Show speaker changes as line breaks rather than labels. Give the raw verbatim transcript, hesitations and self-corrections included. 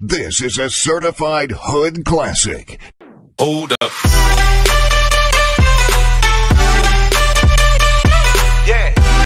This is a certified hood classic.
Hold up.